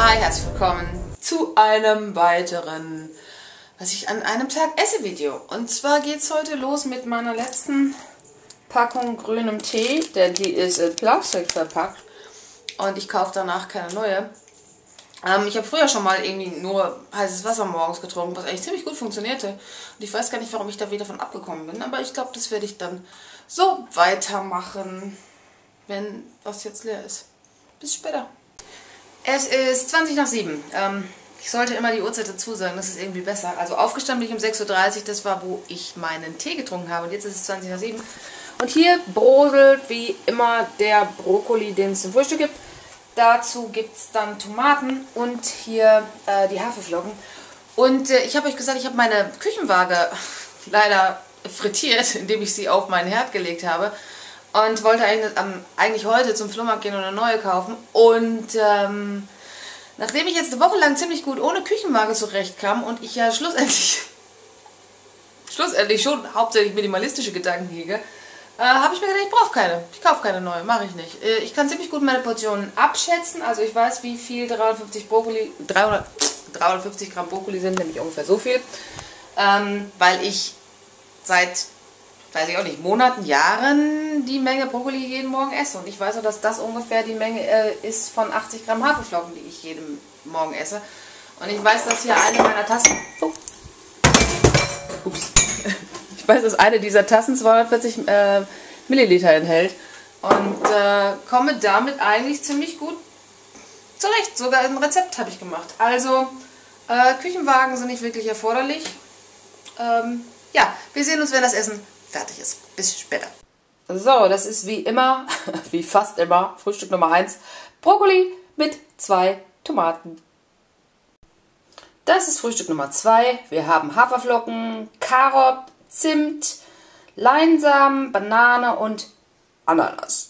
Hi, herzlich willkommen zu einem weiteren, was ich an einem Tag esse Video. Und zwar geht es heute los mit meiner letzten Packung grünem Tee, denn die ist in Plastik verpackt und ich kaufe danach keine neue. Ich habe früher schon mal irgendwie nur heißes Wasser morgens getrunken, was eigentlich ziemlich gut funktionierte. Und ich weiß gar nicht, warum ich da wieder von abgekommen bin, aber ich glaube, das werde ich dann so weitermachen, wenn was jetzt leer ist. Bis später. Es ist 20 nach 7. Ich sollte immer die Uhrzeit dazu sagen, das ist irgendwie besser. Also aufgestanden bin ich um 6:30 Uhr, das war, wo ich meinen Tee getrunken habe. Und jetzt ist es 20 nach 7. Und hier brodelt wie immer der Brokkoli, den es zum Frühstück gibt. Dazu gibt es dann Tomaten und hier die Haferflocken. Und ich habe euch gesagt, ich habe meine Küchenwaage leider frittiert, indem ich sie auf meinen Herd gelegt habe. Und wollte eigentlich heute zum Flohmarkt gehen und eine neue kaufen. Und nachdem ich jetzt eine Woche lang ziemlich gut ohne Küchenwaage zurechtkam und ich ja schlussendlich schon hauptsächlich minimalistische Gedanken hege, habe ich mir gedacht, ich brauche keine. Ich kaufe keine neue, mache ich nicht. Ich kann ziemlich gut meine Portionen abschätzen. Also ich weiß, wie viel 350 Gramm Brokkoli sind, nämlich ungefähr so viel. Weil ich seit, weiß ich auch nicht, Monaten, Jahren die Menge Brokkoli jeden Morgen esse. Und ich weiß auch, dass das ungefähr die Menge ist von 80 Gramm Haferflocken, die ich jeden Morgen esse. Und ich weiß, dass hier eine meiner Tassen... Oh. Ups. Ich weiß, dass eine dieser Tassen 240 Milliliter enthält. Und komme damit eigentlich ziemlich gut zurecht. Sogar ein Rezept habe ich gemacht. Also, Küchenwagen sind nicht wirklich erforderlich. Ja, wir sehen uns, wenn das Essen fertig ist. Bis später. So, das ist wie immer, wie fast immer, Frühstück Nummer 1. Brokkoli mit 2 Tomaten. Das ist Frühstück Nummer 2. Wir haben Haferflocken, Karot, Zimt, Leinsamen, Banane und Ananas.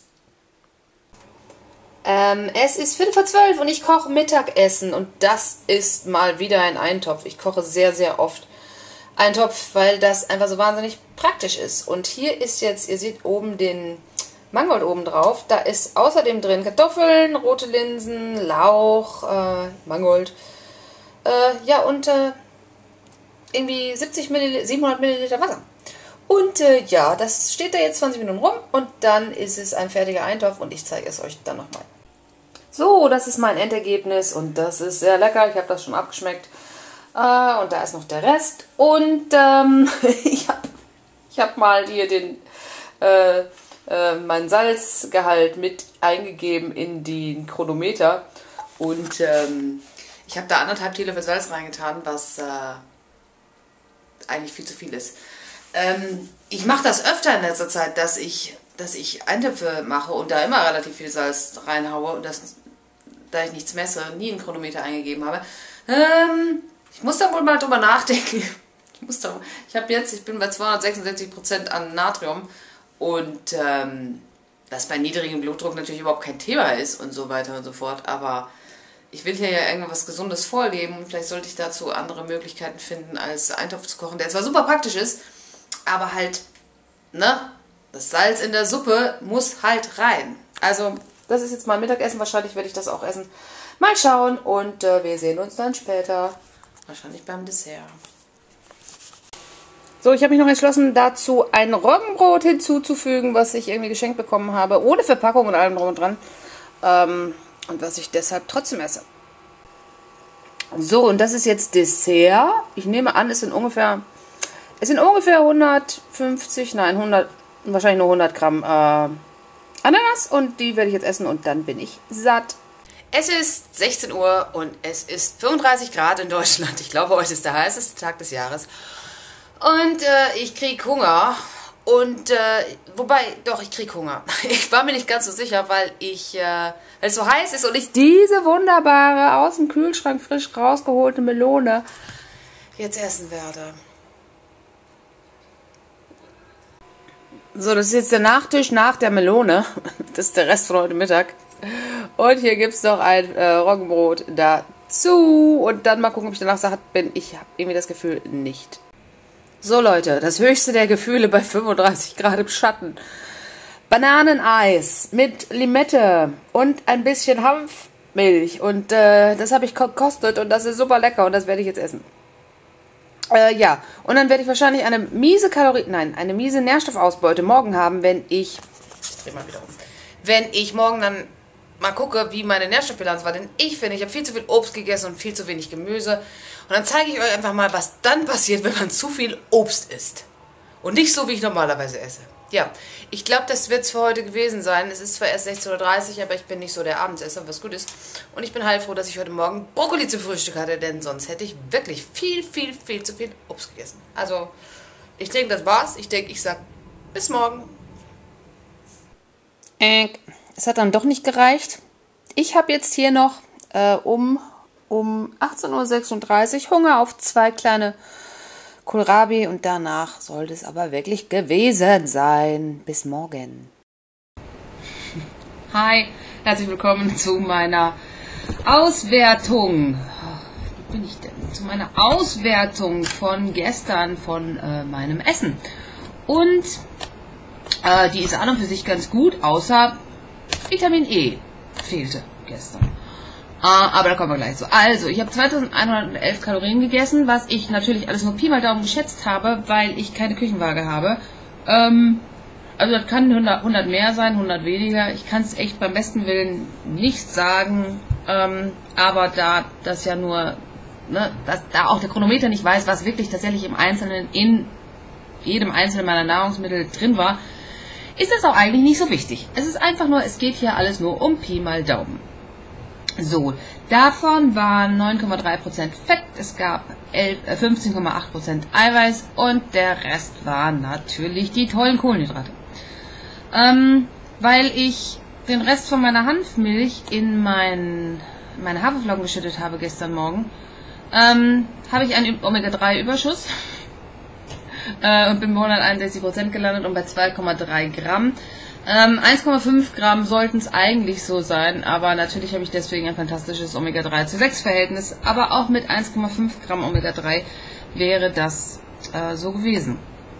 Es ist 11:45 und ich koche Mittagessen und das ist mal wieder ein Eintopf. Ich koche sehr, sehr oft Eintopf, weil das einfach so wahnsinnig praktisch ist. Und hier ist jetzt, ihr seht oben den Mangold oben drauf, da ist außerdem drin Kartoffeln, rote Linsen, Lauch, Mangold, ja und irgendwie 700 Milliliter Wasser. Und ja, das steht da jetzt 20 Minuten rum und dann ist es ein fertiger Eintopf und ich zeige es euch dann nochmal. So, das ist mein Endergebnis und das ist sehr lecker, ich habe das schon abgeschmeckt. Und da ist noch der Rest. Und ich hab mal hier meinen Salzgehalt mit eingegeben in den Chronometer. Und ich habe da 1,5 Teelöffel Salz reingetan, was eigentlich viel zu viel ist. Ich mache das öfter in letzter Zeit, dass ich Eintöpfe mache und da immer relativ viel Salz reinhaue. Und das, da ich nichts messe, nie einen Chronometer eingegeben habe. Ich muss da wohl mal drüber nachdenken. Ich bin bei 266% an Natrium und das bei niedrigem Blutdruck natürlich überhaupt kein Thema ist und so weiter und so fort, aber ich will hier ja irgendwas Gesundes vorleben und vielleicht sollte ich dazu andere Möglichkeiten finden, als Eintopf zu kochen, der zwar super praktisch ist, aber halt, ne, das Salz in der Suppe muss halt rein. Also, das ist jetzt mein Mittagessen, wahrscheinlich werde ich das auch essen. Mal schauen und wir sehen uns dann später. Wahrscheinlich beim Dessert. So, ich habe mich noch entschlossen, dazu ein Roggenbrot hinzuzufügen, was ich irgendwie geschenkt bekommen habe, ohne Verpackung und allem drum und dran. Und was ich deshalb trotzdem esse. So, und das ist jetzt Dessert. Ich nehme an, es sind ungefähr 150, nein, 100, wahrscheinlich nur 100 Gramm Ananas. Und die werde ich jetzt essen und dann bin ich satt. Es ist 16 Uhr und es ist 35 Grad in Deutschland. Ich glaube, heute ist der heißeste Tag des Jahres. Und ich kriege Hunger. Und, wobei, doch, ich kriege Hunger. Ich war mir nicht ganz so sicher, weil es so heiß ist und ich diese wunderbare, aus dem Kühlschrank frisch rausgeholte Melone jetzt essen werde. So, das ist jetzt der Nachtisch nach der Melone. Das ist der Rest von heute Mittag. Und hier gibt es noch ein Roggenbrot dazu. Und dann mal gucken, ob ich danach satt bin. Ich habe irgendwie das Gefühl, nicht. So Leute, das höchste der Gefühle bei 35 Grad im Schatten. Bananeneis mit Limette und ein bisschen Hanf Milch. Und das habe ich gekostet und das ist super lecker und das werde ich jetzt essen. Ja, und dann werde ich wahrscheinlich eine miese eine miese Nährstoffausbeute morgen haben, wenn ich dreh mal wieder um. Wenn ich morgen dann mal gucke, wie meine Nährstoffbilanz war. Denn ich finde, ich habe viel zu viel Obst gegessen und viel zu wenig Gemüse. Und dann zeige ich euch einfach mal, was dann passiert, wenn man zu viel Obst isst. Und nicht so, wie ich normalerweise esse. Ja, ich glaube, das wird es für heute gewesen sein. Es ist zwar erst 16:30 Uhr, aber ich bin nicht so der Abendsesser, was gut ist. Und ich bin heilfroh, dass ich heute Morgen Brokkoli zum Frühstück hatte, denn sonst hätte ich wirklich viel zu viel Obst gegessen. Also, ich denke, das war's. Ich denke, ich sag bis morgen. Es hat dann doch nicht gereicht. Ich habe jetzt hier noch um 18:36 Uhr Hunger auf 2 kleine Kohlrabi und danach sollte es aber wirklich gewesen sein. Bis morgen. Hi, herzlich willkommen zu meiner Auswertung. Wo bin ich denn? Zu meiner Auswertung von gestern von meinem Essen. Und die ist an und für sich ganz gut, außer Vitamin E fehlte gestern. Aber da kommen wir gleich zu. Also, ich habe 2111 Kalorien gegessen, was ich natürlich alles nur Pi mal Daumen geschätzt habe, weil ich keine Küchenwaage habe. Also das kann 100 mehr sein, 100 weniger. Ich kann es echt beim besten Willen nicht sagen. Aber da das ja nur, ne, dass da auch der Chronometer nicht weiß, was wirklich tatsächlich im Einzelnen in jedem einzelnen meiner Nahrungsmittel drin war, ist das auch eigentlich nicht so wichtig. Es ist einfach nur, es geht hier alles nur um Pi mal Daumen. So, davon waren 9,3% Fett, es gab 15,8% Eiweiß und der Rest waren natürlich die tollen Kohlenhydrate. Weil ich den Rest von meiner Hanfmilch in meine Haferflocken geschüttet habe gestern Morgen, habe ich einen Omega-3-Überschuss und bin bei 161% gelandet und bei 2,3 Gramm. 1,5 Gramm sollten es eigentlich so sein, aber natürlich habe ich deswegen ein fantastisches Omega-3:6-Verhältnis, aber auch mit 1,5 Gramm Omega-3 wäre das so gewesen.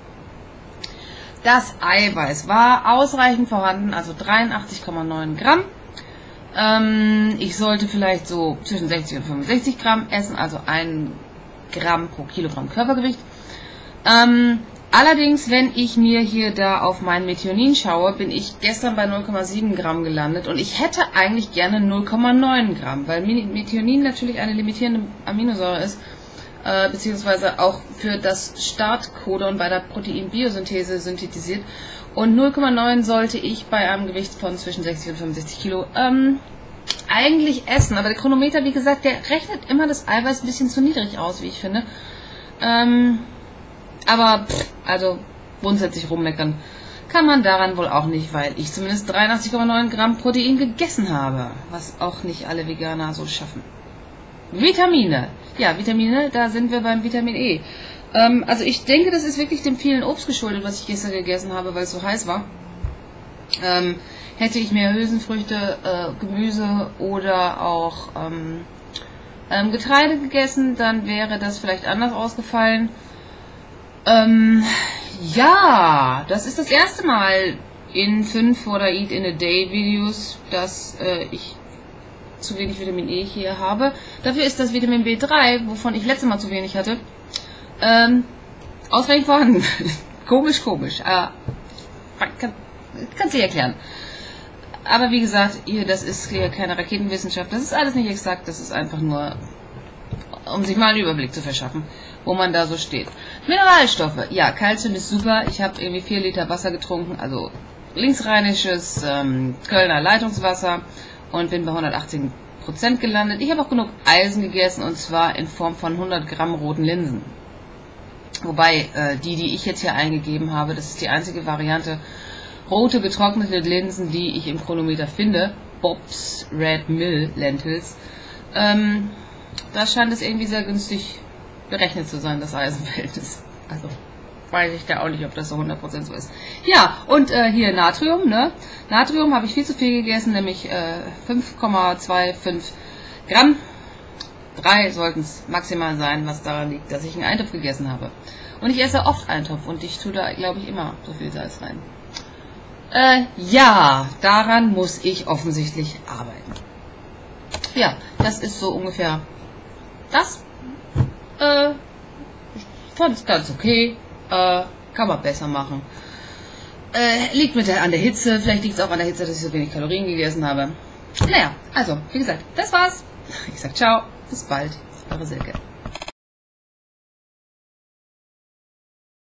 Das Eiweiß war ausreichend vorhanden, also 83,9 Gramm. Ich sollte vielleicht so zwischen 60 und 65 Gramm essen, also 1 Gramm pro Kilogramm Körpergewicht. Allerdings, wenn ich mir hier da auf mein Methionin schaue, bin ich gestern bei 0,7 Gramm gelandet und ich hätte eigentlich gerne 0,9 Gramm, weil Methionin natürlich eine limitierende Aminosäure ist, beziehungsweise auch für das Startcodon bei der Proteinbiosynthese synthetisiert. Und 0,9 sollte ich bei einem Gewicht von zwischen 60 und 65 Kilo eigentlich essen. Aber der Chronometer, wie gesagt, der rechnet immer das Eiweiß ein bisschen zu niedrig aus, wie ich finde. Aber, also, grundsätzlich rummeckern kann man daran wohl auch nicht, weil ich zumindest 83,9 Gramm Protein gegessen habe. Was auch nicht alle Veganer so schaffen. Vitamine. Ja, Vitamine, da sind wir beim Vitamin E. Also ich denke, das ist wirklich dem vielen Obst geschuldet, was ich gestern gegessen habe, weil es so heiß war. Hätte ich mehr Hülsenfrüchte, Gemüse oder auch Getreide gegessen, dann wäre das vielleicht anders ausgefallen. Ja, das ist das erste Mal in 5 oder Eat in a Day Videos, dass ich zu wenig Vitamin E hier habe. Dafür ist das Vitamin B3, wovon ich letztes Mal zu wenig hatte, ausreichend vorhanden. Komisch. Kannst du erklären. Aber wie gesagt, hier, das ist hier keine Raketenwissenschaft. Das ist alles nicht exakt. Das ist einfach nur, um sich mal einen Überblick zu verschaffen, wo man da so steht. Mineralstoffe. Ja, Calcium ist super. Ich habe irgendwie 4 Liter Wasser getrunken, also linksrheinisches Kölner Leitungswasser und bin bei 118% gelandet. Ich habe auch genug Eisen gegessen und zwar in Form von 100 Gramm roten Linsen. Wobei die ich jetzt hier eingegeben habe, das ist die einzige Variante, rote getrocknete Linsen, die ich im Chronometer finde. Bob's Red Mill Lentils. Da scheint es irgendwie sehr günstig berechnet zu sein, das Eisenverhältnis. Also weiß ich da auch nicht, ob das so 100% so ist. Ja, und hier Natrium, ne? Natrium habe ich viel zu viel gegessen, nämlich 5,25 Gramm. 3 sollten es maximal sein, was daran liegt, dass ich einen Eintopf gegessen habe. Und ich esse oft Eintopf und ich tue da, glaube ich, immer so viel Salz rein. Ja, daran muss ich offensichtlich arbeiten. ja, das ist so ungefähr das. Ich fand es ganz okay. Kann man besser machen. Liegt an der Hitze. Vielleicht liegt es auch an der Hitze, dass ich so wenig Kalorien gegessen habe. Naja, also, wie gesagt, das war's. Ich sag ciao. Bis bald. Eure Silke.